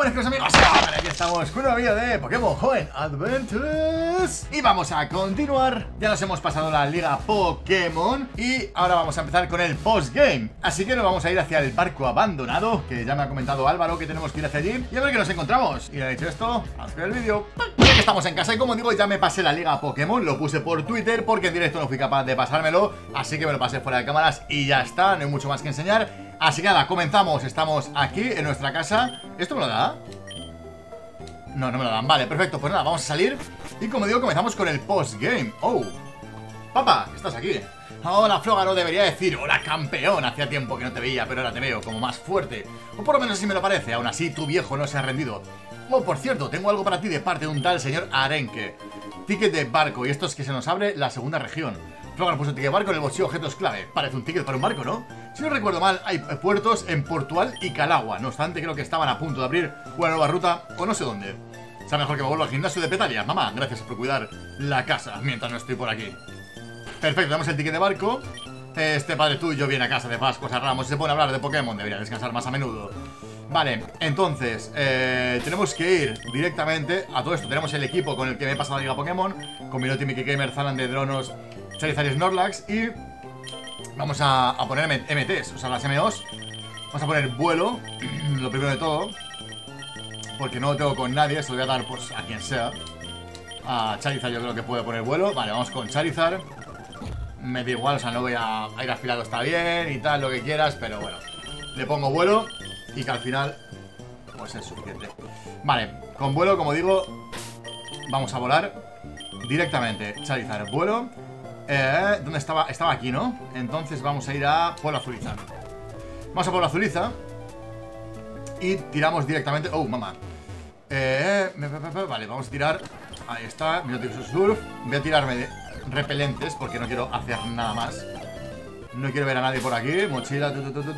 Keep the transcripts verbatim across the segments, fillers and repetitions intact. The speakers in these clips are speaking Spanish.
buenas, queridos amigos. Ahora aquí estamos con una vida de Pokémon Joven Adventures. Y vamos a continuar. Ya nos hemos pasado la liga Pokémon y ahora vamos a empezar con el postgame. Así que nos vamos a ir hacia el barco abandonado, que ya me ha comentado Álvaro que tenemos que ir hacia allí y a ver qué nos encontramos. Y ha dicho esto, vamos a ver el vídeo. Ya que estamos en casa y como digo, ya me pasé la liga Pokémon. Lo puse por Twitter porque en directo no fui capaz de pasármelo, así que me lo pasé fuera de cámaras y ya está, no hay mucho más que enseñar. Así que nada, comenzamos. Estamos aquí en nuestra casa. ¿Esto me lo da? No, no me lo dan. Vale, perfecto. Pues nada, vamos a salir. Y como digo, comenzamos con el postgame. Oh, papá, estás aquí. Hola, Flógaro, debería decir hola, campeón. Hacía tiempo que no te veía, pero ahora te veo como más fuerte. O por lo menos así me lo parece. Aún así, tu viejo no se ha rendido. Oh, por cierto, tengo algo para ti de parte de un tal señor Arenque. Ticket de barco. Y esto es que se nos abre la segunda región. Flógaro puso ticket de barco en el bolsillo objetos clave. Parece un ticket para un barco, ¿no? Si no recuerdo mal, hay puertos en Portugal y Calagua. No obstante, creo que estaban a punto de abrir una nueva ruta o no sé dónde. Sea mejor que me vuelva al gimnasio de Petalia. Mamá, gracias por cuidar la casa mientras no estoy por aquí. Perfecto, damos el ticket de barco. Este padre tuyo viene a casa de Pascuas a Ramos y se pone a hablar de Pokémon. Debería descansar más a menudo. Vale, entonces eh, tenemos que ir directamente a todo esto. Tenemos el equipo con el que me he pasado la liga Pokémon, con Miloti, Mickey Gamer, Zalan de Dronos, Charizard y Snorlax. Y vamos a, a poner M Ts, o sea, las M Os. Vamos a poner vuelo, lo primero de todo, porque no lo tengo con nadie. Se lo voy a dar pues a quien sea. A Charizard yo creo que puede poner vuelo. Vale, vamos con Charizard. Me da igual, o sea, no voy a, a ir afilado, está bien y tal, lo que quieras, pero bueno, le pongo vuelo y que al final pues es suficiente. Vale, con vuelo, como digo, vamos a volar directamente. Charizard, vuelo. eh, ¿Dónde estaba? Estaba aquí, ¿no? Entonces vamos a ir a Pueblo Azuliza. Vamos a Pueblo Azuliza y tiramos directamente. Oh, mamá. eh, Vale, vamos a tirar. Ahí está, Milotic Surf. Voy a tirarme de repelentes porque no quiero hacer nada más. No quiero ver a nadie por aquí. Mochila.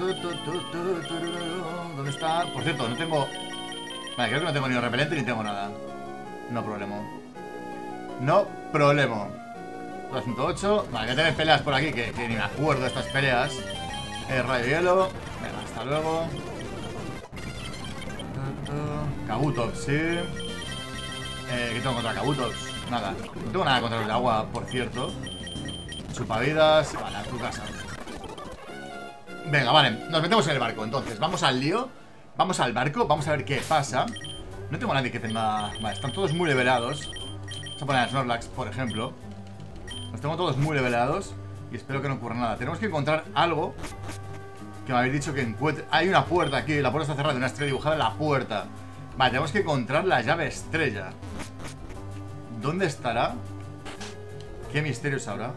¿Dónde está? Por cierto, no tengo... Vale, creo que no tengo ni repelente ni tengo nada. No problema. No problema. ciento ocho. Vale, voy a tener peleas por aquí que, que ni me acuerdo de estas peleas. eh, Rayo hielo. Venga, hasta luego. Kabutops, sí. Eh, ¿Qué tengo contra Kabutops? Nada. No tengo nada contra los de agua, por cierto. Chupavidas. Vale, a tu casa. Venga, vale, nos metemos en el barco. Entonces, vamos al lío. Vamos al barco, vamos a ver qué pasa. No tengo a nadie que tenga... Vale, están todos muy levelados. Vamos a poner a Snorlax, por ejemplo. Los tengo todos muy levelados y espero que no ocurra nada. Tenemos que encontrar algo que me habéis dicho que encuentre. Hay una puerta aquí, la puerta está cerrada, una estrella dibujada en la puerta. Vale, tenemos que encontrar la llave estrella. ¿Dónde estará? ¿Qué misterios habrá?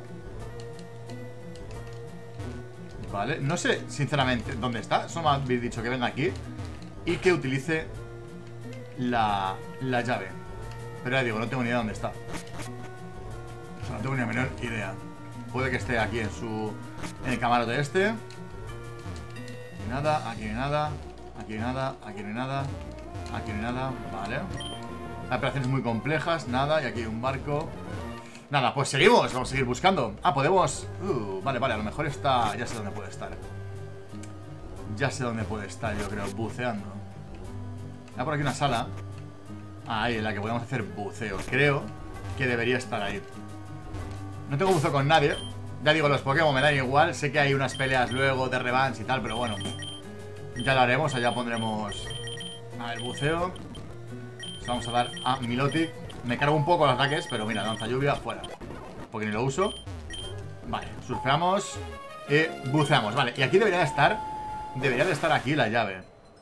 Vale, no sé sinceramente dónde está. Solo me habéis dicho que venga aquí y que utilice la, la llave. Pero ya digo, no tengo ni idea de dónde está. O sea, no tengo ni la menor idea. Puede que esté aquí en su... En el camarote este. Aquí nada, aquí no hay nada. Aquí no hay nada, aquí no hay nada. Aquí no hay nada, vale. Hay operaciones muy complejas, nada. Y aquí hay un barco. Nada, pues seguimos, vamos a seguir buscando. Ah, podemos... Uh, vale, vale, a lo mejor está... Ya sé dónde puede estar. Ya sé dónde puede estar, yo creo, buceando. Hay por aquí una sala. Ah, ahí, en la que podemos hacer buceo. Creo que debería estar ahí. No tengo buceo con nadie. Ya digo, los Pokémon me dan igual. Sé que hay unas peleas luego de revanche y tal, pero bueno, ya lo haremos, allá pondremos... A ver, buceo. Vamos a dar a Milotic. Me cargo un poco los ataques, pero mira, lanza lluvia, fuera. Porque ni lo uso. Vale, surfeamos y buceamos, vale. Y aquí debería de estar... Debería de estar aquí la llave.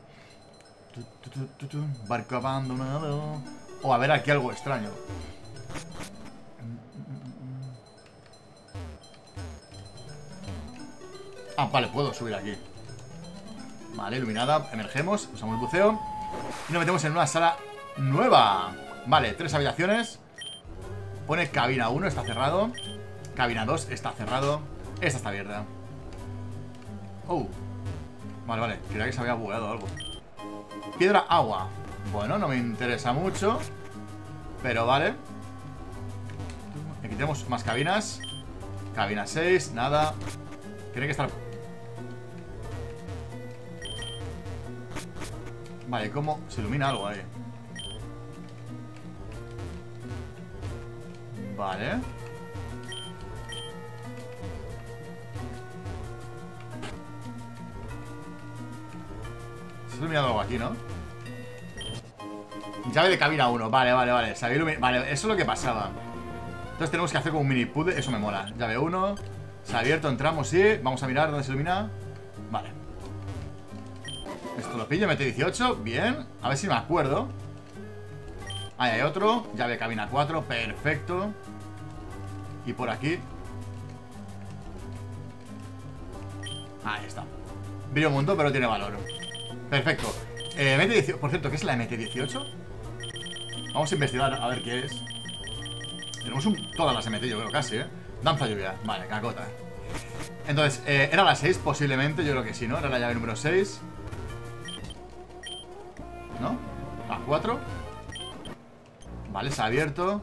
Barco abandonado. O a ver aquí algo extraño. Ah, vale, puedo subir aquí. Vale, iluminada, emergemos, usamos el buceo y nos metemos en una sala nueva. Vale, tres habitaciones. Pone cabina uno, está cerrado. Cabina dos, está cerrado. Esta está abierta. Oh. Vale, vale, creía que se había bugueado algo. Piedra agua. Bueno, no me interesa mucho, pero vale. Aquí tenemos más cabinas. Cabina seis, nada. Tiene que estar... Vale, ¿cómo? Se ilumina algo ahí. Vale. Se ilumina algo aquí, ¿no? Llave de cabina uno. Vale, vale, vale. Se había iluminado. Vale, eso es lo que pasaba. Entonces tenemos que hacer como un mini puzzle. Eso me mola. Llave uno. Se ha abierto, entramos, sí. Vamos a mirar dónde se ilumina. Vale. Esto lo pillo, mete dieciocho. Bien. A ver si me acuerdo. Ahí hay otro. Llave de cabina cuatro. Perfecto. Y por aquí. Ahí está. Brilla un montón, pero tiene valor. Perfecto. Eh, M T dieciocho. Por cierto, ¿qué es la M T dieciocho? Vamos a investigar a ver qué es. Tenemos un, todas las M T, yo creo, casi, ¿eh? Danza lluvia. Vale, cacota. Entonces, eh, ¿era la seis posiblemente? Yo creo que sí, ¿no? Era la llave número seis. ¿No? La cuatro. Vale, se ha abierto.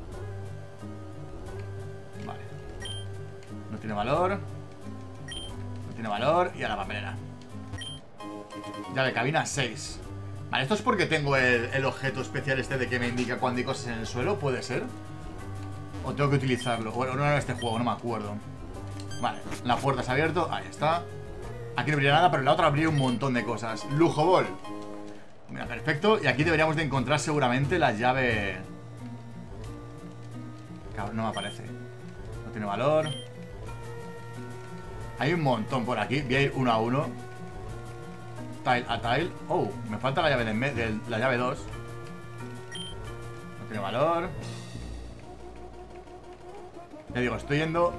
Vale. No tiene valor. No tiene valor. Y a la papelera. Llave cabina seis. Vale, esto es porque tengo el, el objeto especial este de que me indica cuando hay cosas en el suelo. ¿Puede ser? ¿O tengo que utilizarlo? Bueno, no era este juego, no me acuerdo. Vale, la puerta se ha abierto. Ahí está. Aquí no brilla nada, pero en la otra brilla un montón de cosas. Lujo Ball. Mira, perfecto. Y aquí deberíamos de encontrar seguramente la llave. Cabrón, no me aparece. No tiene valor. Hay un montón por aquí. Voy a ir uno a uno. Tile a tile. Oh, me falta la llave de, de la llave dos. No tiene valor. Ya digo, estoy yendo.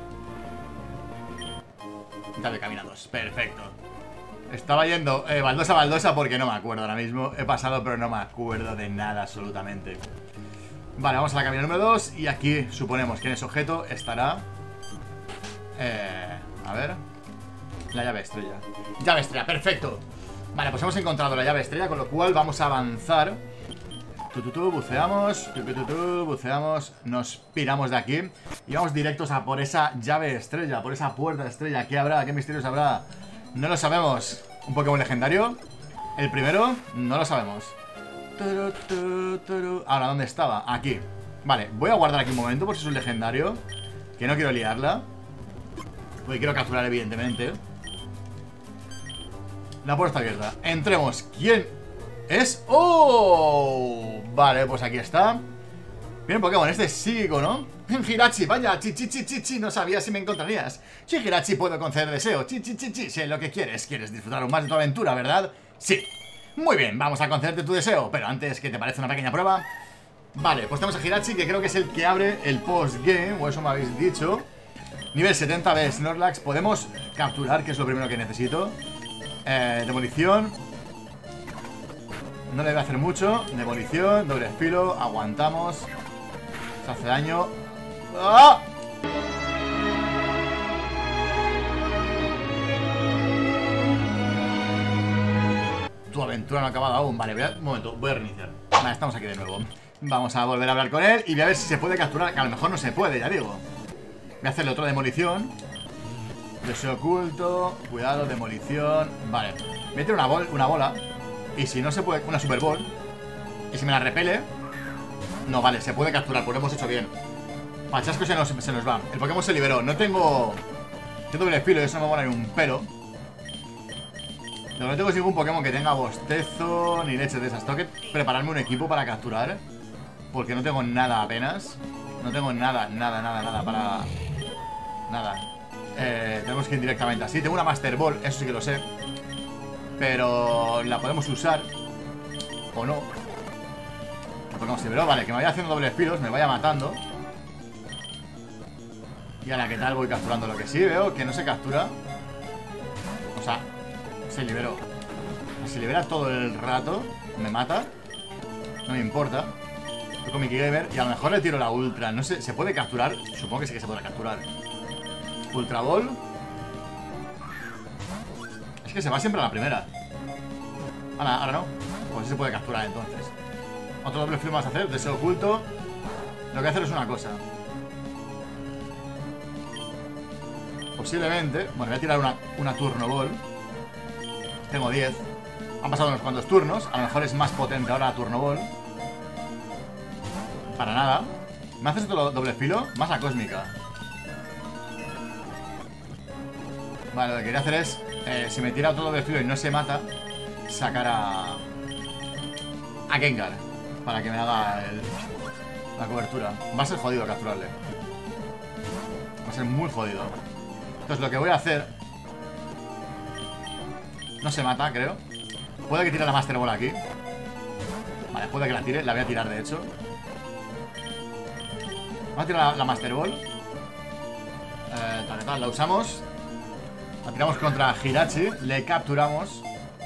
Llave cabina dos. Perfecto. Estaba yendo eh, baldosa a baldosa porque no me acuerdo ahora mismo. He pasado pero no me acuerdo de nada absolutamente. Vale, vamos a la cabina número dos. Y aquí suponemos que en ese objeto estará eh, a ver. La llave estrella. Llave estrella, perfecto. Vale, pues hemos encontrado la llave estrella, con lo cual vamos a avanzar. Tu, tu, tu, buceamos, tu, tu, tu, tu, buceamos, nos piramos de aquí y vamos directos a por esa llave estrella, por esa puerta estrella. ¿Qué habrá? ¿Qué misterios habrá? No lo sabemos. ¿Un Pokémon legendario? El primero, no lo sabemos. Turu, turu, turu. Ahora, ¿dónde estaba? Aquí. Vale, voy a guardar aquí un momento por si es un legendario, que no quiero liarla, porque quiero capturar evidentemente. La puerta está abierta. Entremos. ¿Quién es? ¡Oh! Vale, pues aquí está. Bien, Pokémon, este es psíquico, ¿no? Hirachi, vaya, chi, chi, chi, chi, chi, no sabía si me encontrarías. Sí, Hirachi, puedo conceder deseo. Chi, chi, chi, chi, sé lo que quieres. ¿Quieres disfrutar aún más de tu aventura, verdad? Sí. Muy bien, vamos a concederte tu deseo. Pero antes, ¿qué te parece una pequeña prueba? Vale, pues tenemos a Hirachi, que creo que es el que abre el postgame, o eso me habéis dicho. Nivel setenta de Snorlax. Podemos capturar, que es lo primero que necesito. Eh, demolición. No le debe hacer mucho. Demolición, doble filo, aguantamos. Se hace daño. ¡Ah! Tu aventura no ha acabado aún. Vale, voy a, un momento, voy a reiniciar. Vale, estamos aquí de nuevo. Vamos a volver a hablar con él y voy a ver si se puede capturar, que a lo mejor no se puede, ya digo. Voy a hacerle otra demolición. Deseo oculto. Cuidado, demolición. Vale, voy a tirar una, bol, una bola. Y si no se puede, una super ball. Y si me la repele. No, vale, se puede capturar, pues lo hemos hecho bien. Pachasco se nos, se nos va. El Pokémon se liberó. No tengo... Tengo doble filo y eso no me mola ni un pelo. No tengo ningún Pokémon que tenga bostezo ni leche de esas. Tengo que prepararme un equipo para capturar, porque no tengo nada apenas. No tengo nada, nada, nada, nada para... Nada. Eh, tenemos que ir directamente así. Tengo una Master Ball, eso sí que lo sé. Pero la podemos usar. O no. El Pokémon se liberó, vale, que me vaya haciendo dobles filos, me vaya matando. Y ahora, ¿qué tal? Voy capturando. Lo que sí veo que no se captura. O sea, se liberó. Se libera todo el rato. Me mata. No me importa. Estoy con Mickey Gamer. Y a lo mejor le tiro la Ultra. No sé, ¿se puede capturar? Supongo que sí que se podrá capturar. Ultra Ball. Es que se va siempre a la primera. Ahora, ahora no. Pues sí se puede capturar entonces. Otro doble filo vas a hacer. Deseo oculto. Lo que voy a hacer es una cosa. Posiblemente. Bueno, voy a tirar una, una Turno Ball. Tengo diez. Han pasado unos cuantos turnos. A lo mejor es más potente ahora Turno Ball. Para nada. ¿Me haces otro doble filo? Masa cósmica. Vale, lo que quería hacer es eh, si me tira otro doble filo y no se mata, sacar a A Gengar para que me haga el, la cobertura. Va a ser jodido capturarle. Va a ser muy jodido. Entonces lo que voy a hacer, no se mata, creo. Puede que tire la Master Ball aquí. Vale, puede que la tire. La voy a tirar, de hecho. Vamos a tirar la, la Master Ball. eh, tal, tal, La usamos. La tiramos contra Hirachi. Le capturamos.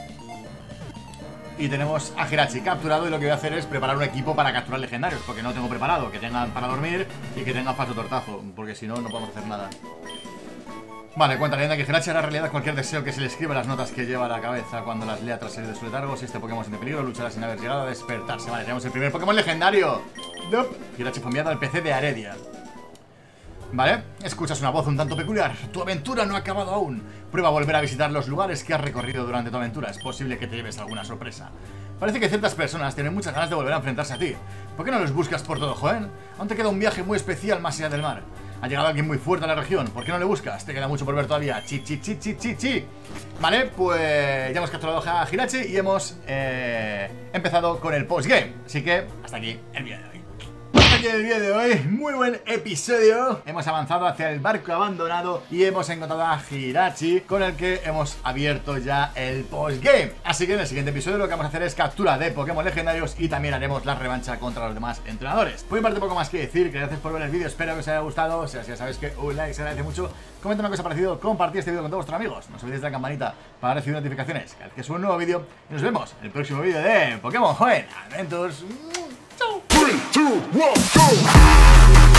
Y tenemos a Hirachi capturado. Y lo que voy a hacer es preparar un equipo para capturar legendarios, porque no lo tengo preparado. Que tengan para dormir y que tengan paso tortazo, porque si no, no podemos hacer nada. Vale, cuenta la leyenda que Hirachi hará realidad cualquier deseo que se le escriba en las notas que lleva a la cabeza cuando las lea tras salir de su letargo. Si este Pokémon es de peligro, luchará sin haber llegado a despertarse. Vale, tenemos el primer Pokémon legendario. Nope. Hirachi fue enviado al P C de Aredia. Vale, escuchas una voz un tanto peculiar. Tu aventura no ha acabado aún. Prueba a volver a visitar los lugares que has recorrido durante tu aventura. Es posible que te lleves alguna sorpresa. Parece que ciertas personas tienen muchas ganas de volver a enfrentarse a ti. ¿Por qué no los buscas por todo, joven? Aún te queda un viaje muy especial más allá del mar. Ha llegado alguien muy fuerte a la región. ¿Por qué no le buscas? Te queda mucho por ver todavía. Chi, chi, chi, chi, chi, chi. Vale, pues ya hemos capturado a Hirachi y hemos eh, empezado con el postgame. Así que hasta aquí el vídeo de hoy. Hasta aquí el vídeo de hoy. Muy buen episodio. Hemos avanzado hacia el barco abandonado y hemos encontrado a Hirachi, con el que hemos abierto ya el postgame. Así que en el siguiente episodio lo que vamos a hacer es captura de Pokémon legendarios y también haremos la revancha contra los demás entrenadores. Por mi parte, poco más que decir. Gracias por ver el vídeo, espero que os haya gustado. Si así, ya sabéis que un like se agradece mucho. Comentad lo que os ha parecido, compartid este vídeo con todos vuestros amigos. No os olvidéis de la campanita para recibir notificaciones cada vez que suba un nuevo vídeo. Y nos vemos en el próximo vídeo de Pokémon Joven Adventures. Chau. Three, two, one, go!